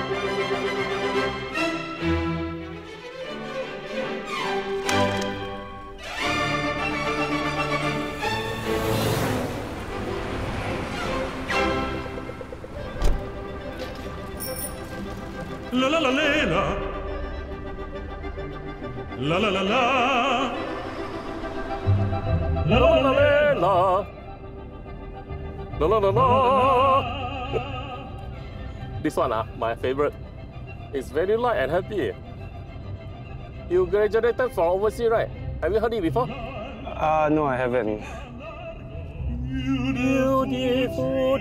La la la la la la la la la la la la la la la. This one, my favorite. It's very light and happy. You graduated from overseas, right? Have you heard it before? No, I haven't. Beautiful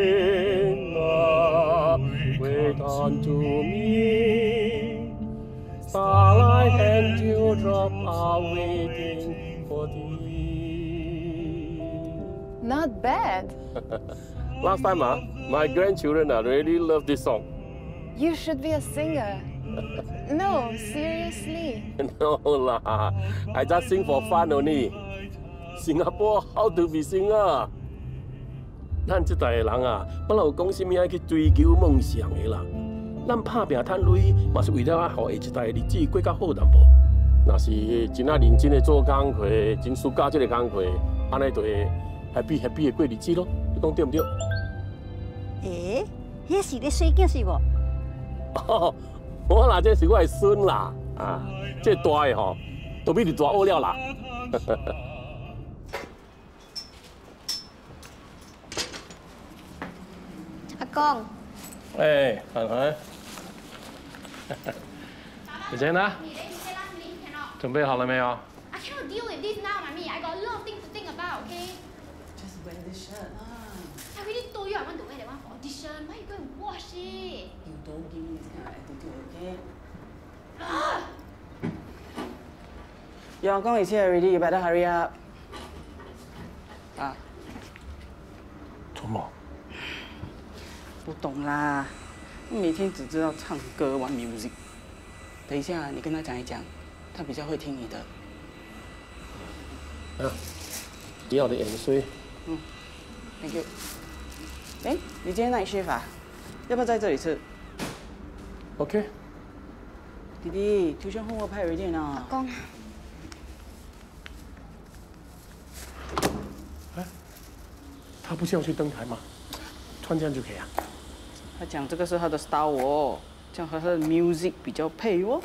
dreamer, wait unto me. Starlight and dewdrop are waiting for thee. Not bad. Last time, my grandchildren really love this song. You should be a singer. No, seriously. No lah, I just sing for fun only. Singapore, how to be singer? 咱这代人本来有讲什么爱去追求梦想的啦。咱打拼赚钱，嘛是为了啊，互下一代日子过较好淡薄。若是真啊认真的做工课，真输教这个工课，安尼就会happy的过日子咯。你讲对唔对？ 诶，迄是你水囝是无？ 哦，我啦，这是我的孙啦，啊，这大的吼，都比你大学了啦。 阿公， 哎，涵涵，姐姐呢？准备好了没有 I cannot deal with this now, mommy. I got a lot of things to think about. Okay. Just wear this shirt. I already told you I want to wear that one for audition. Why you go and wash it? You don't give me this kind of attitude, okay? Your gong is here already. You better hurry up. 啊？ 做梦？ 不懂啦，每天只知道唱歌玩 music。等一下，你跟他讲一讲，他比较会听你的。 啊，你要的盐水。 Thank you。哎，你今天night shift啊？要不要在这里吃 ？OK。 弟弟，tuition homework 拍 ready 呢？ 阿公。 哎，他不是要去登台吗？穿这样就可以啊。 他讲这个是他的 style 哦，这样和他的 music 比较配哦。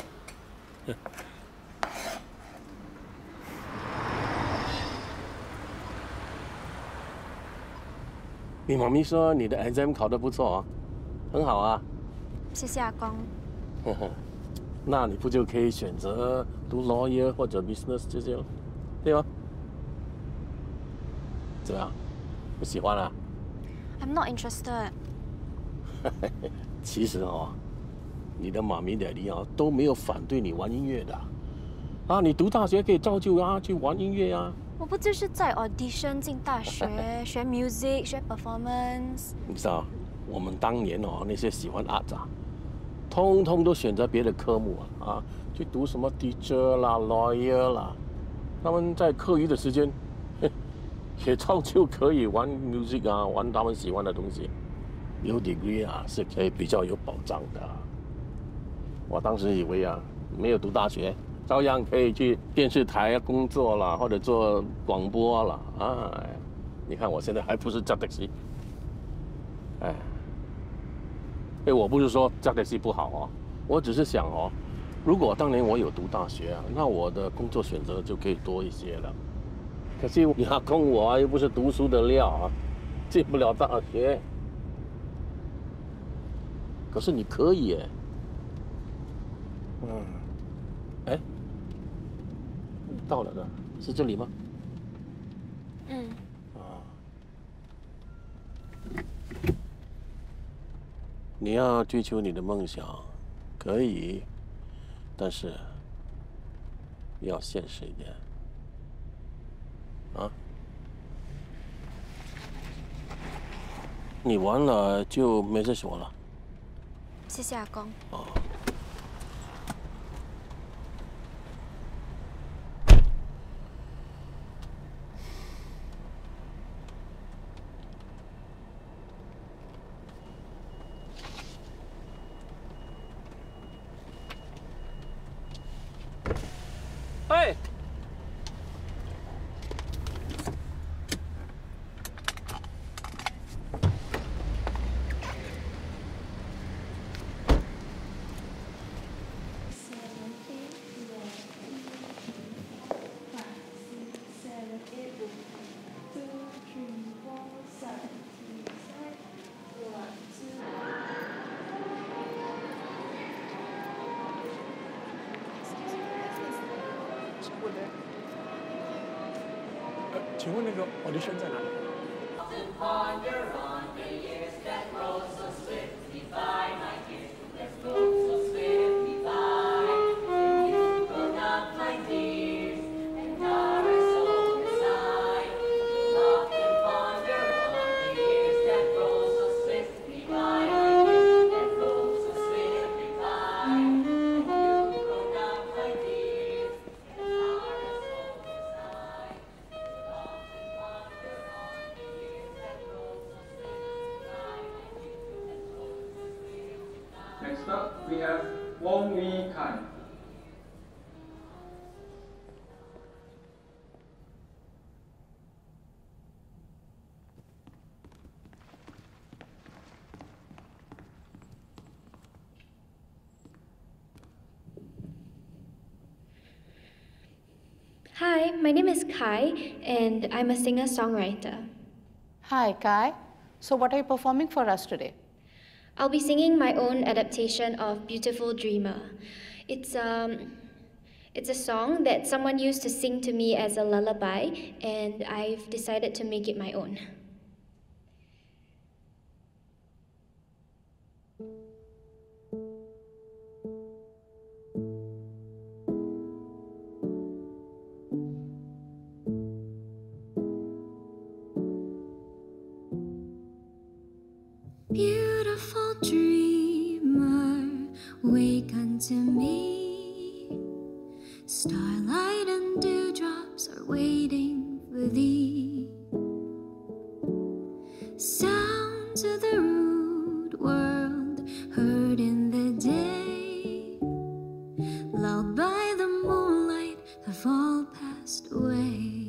你妈咪说你的 exam 考得不错啊，很好啊。 谢谢阿公。 那你不就可以选择读 lawyer 或者 business 这些了，对吗？怎么样？不喜欢啊 I'm not interested. 其实你的妈咪、爹地都没有反对你玩音乐的。啊，你读大学可以照旧啊，去玩音乐啊。 我不就是在 audition 进大学，学 music， 学 performance。 你知道，我们当年那些喜欢 art 通通都选择别的科目啊，去读什么 teacher 啦、lawyer 啦。他们在课余的时间，也照旧可以玩 music 啊，玩他们喜欢的东西。有 degree 是可以比较有保障的。我当时以为没有读大学，照样可以去电视台工作啦，或者做广播啦。哎，你看我现在还不是驾 taxi。我不是说驾 taxi 不好我只是想如果当年我有读大学那我的工作选择就可以多一些了。可惜你阿公我又不是读书的料进不了大学。可是你可以到了的，是这里吗？你要追求你的梦想，可以，但是要现实一点你完了就没事说了。 谢谢阿公。 请问那个 audition 在哪里？ Next up, we have Wong Wee Kai. Hi, my name is Kai, and I'm a singer-songwriter. Hi, Kai. So what are you performing for us today? I'll be singing my own adaptation of Beautiful Dreamer. It's a song that someone used to sing to me as a lullaby, and I've decided to make it my own. Beautiful dreamer, wake unto me. Starlight and dewdrops are waiting for thee. Sounds of the rude world heard in the day, lulled by the moonlight, have all passed away.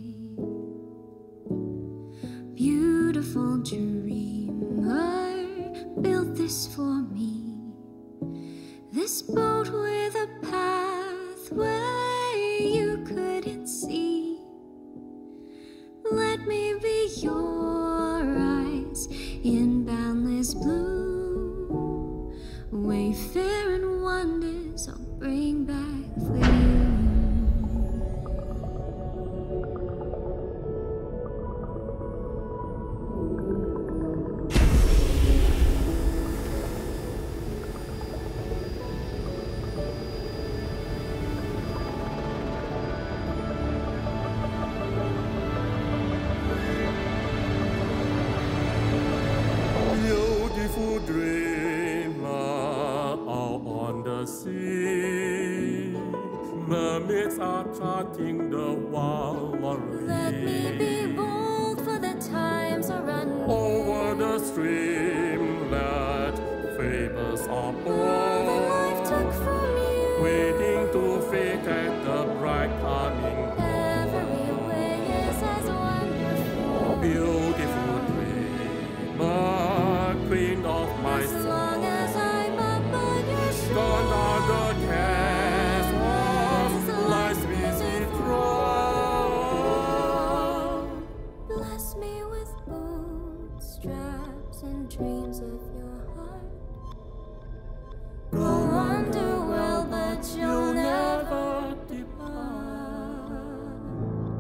Beautiful dreamer, built this for me, this boat with a pathway you couldn't see. Let me be your eyes in boundless blue, wayfaring wonders I'll bring back for you. Beautiful dreamer out on the sea, mermaids are charting the wild world. Let me be bold, for the times are running. Over the streamlet, famous are All that life took from you, waiting to fade at the bright coming dawn. every way is as wonderful. Beautiful dreamer, queen of my As soul. long as I'm up on your Gone are the shoulders, castles, life's busy throng. bless me with bootstraps and dreams of your heart. Go on, do well, but you'll never depart.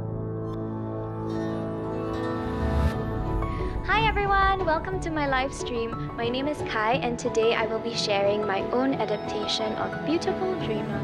Hi everyone, welcome to my live stream. My name is Kai, and today I will be sharing my own adaptation of Beautiful Dreamer.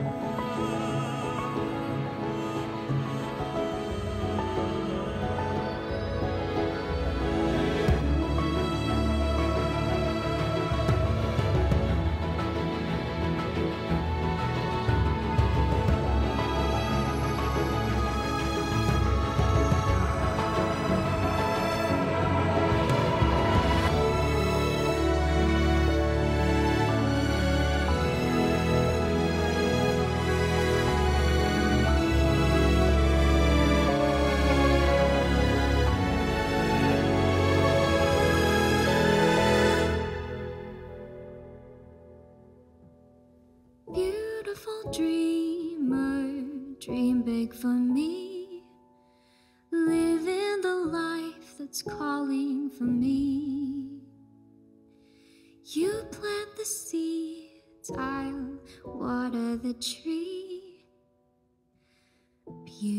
Beautiful dreamer, dream big for me. Live in the life that's calling for me. You plant the seeds, I'll water the tree.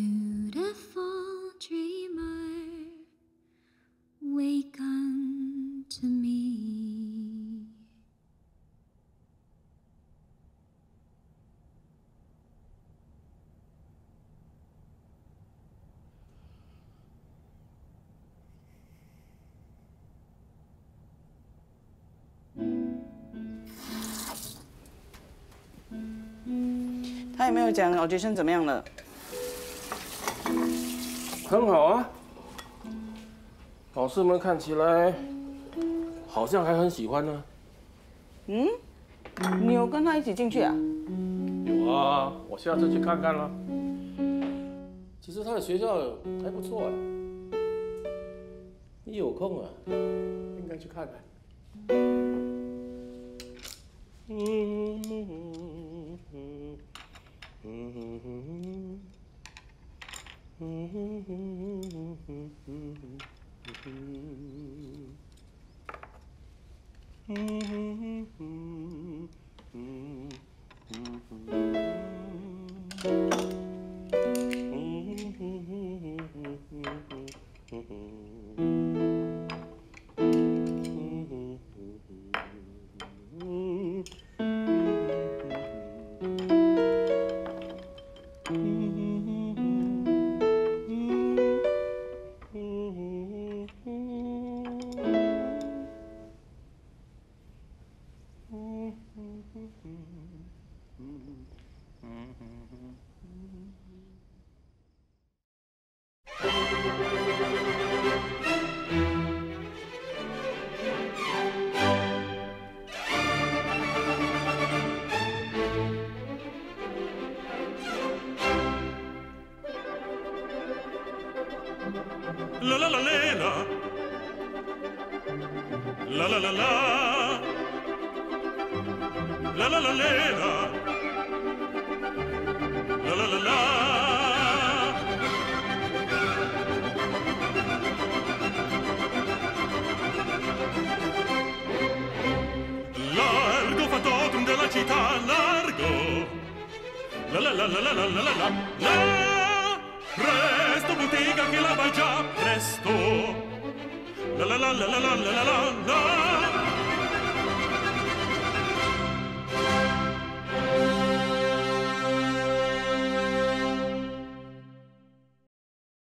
他有没有讲 audition 怎么样了？ 很好啊，老师们看起来好像还很喜欢呢。 嗯，你有跟他一起进去啊？ 有啊，我下次去看看了。其实他的学校还不错哎，你有空啊，应该去看看。 La la la la la la la la la la la la la la la la la largo factotum della città largo la la la la la la la la la presto bottega che la vai già presto la la la la la la la la la